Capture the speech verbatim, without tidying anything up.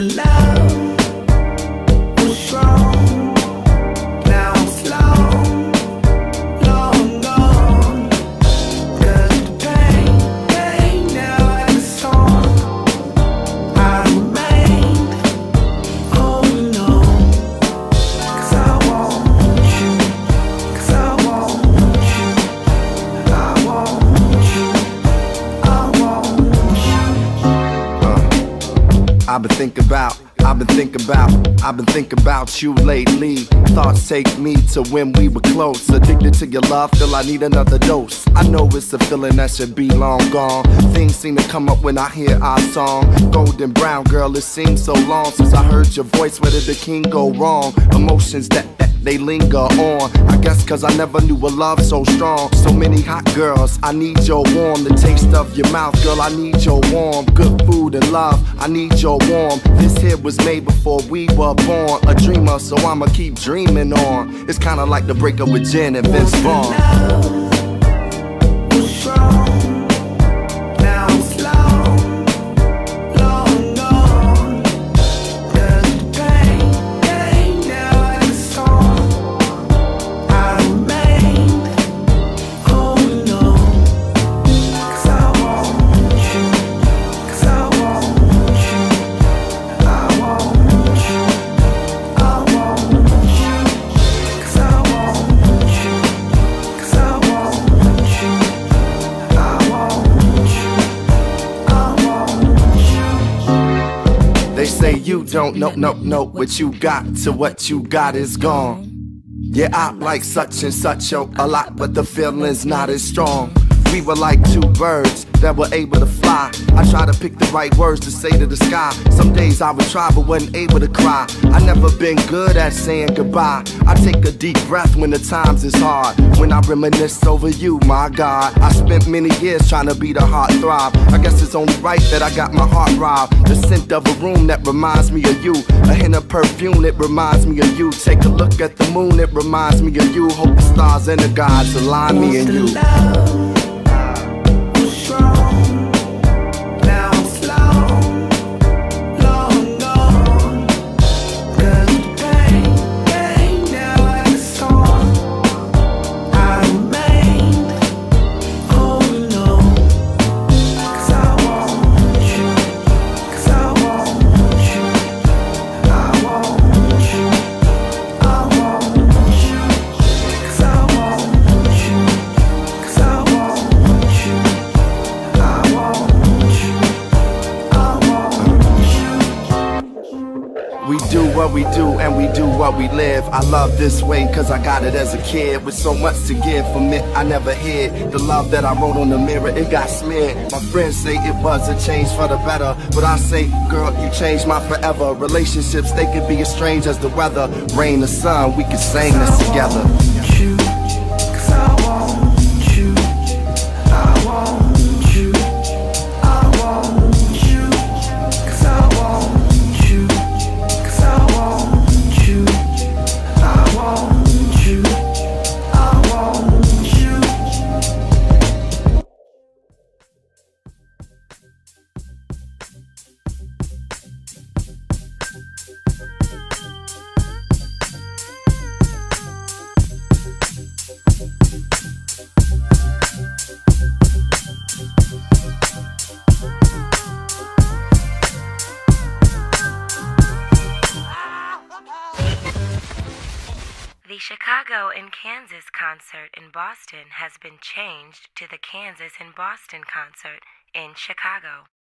love was strong. Now I'm slow, long gone. 'Cause the pain, pain now like a song. I remain holding on. 'Cause I want you, 'cause I want you, I want you, I want you. uh, I've been thinking about I've been thinking about, I've been thinking about you lately. Thoughts take me to when we were close. Addicted to your love, feel I need another dose. I know it's a feeling that should be long gone. Things seem to come up when I hear our song. Golden brown girl, it seems so long since I heard your voice. Where did the king go wrong? Emotions that, that they linger on. I guess cause I never knew a love so strong. So many hot girls, I need your warm. The taste of your mouth, girl, I need your warm. Good food and love, I need your warm. This here was made before we were born. A dreamer, so I'ma keep dreaming on. It's kinda like the breakup with Jen and Vince Vaughn. Was strong. Now I'm slow, long gone. 'Cause the pain, pain now like a song. I remain holding on. 'Cause I want you, 'cause I want you, I want you, I want you. 'Cause I want you, 'cause I want you, I want you, I want you. They say you don't know, no, no, what you got till what you got is gone. Yeah, I like such and such a, a lot, but the feeling's not as strong. We were like two birds that were able to fly. I try to pick the right words to say to the sky. Some days I would try but wasn't able to cry. I never been good at saying goodbye. I take a deep breath when the times is hard. When I reminisce over you, my God. I spent many years trying to be the heart throb. I guess it's only right that I got my heart robbed. The scent of a room that reminds me of you. A hint of perfume, it reminds me of you. Take a look at the moon, it reminds me of you. Hope the stars and the gods align me and you. Strong. Now I'm slow, long gone. 'Cause the pain, pain now like a song. I remain holding on. 'Cause I want you, 'cause I want you, I want you, I want you. 'Cause I want you, 'cause I want you, I want you, I want you. We do what we do and we do what we live. I love this way cause I got it as a kid. With so much to give from it, I never hid. The love that I wrote on the mirror, it got smeared. My friends say it was a change for the better, but I say, girl, you changed my forever. Relationships, they could be as strange as the weather. Rain or sun, we could sing this together. You, 'cause I want you, I want you, I want you. 'Cause I want you, 'cause I want you, I want you, I want you. The Chicago and Kansas concert in Boston has been changed to the Kansas and Boston concert in Chicago.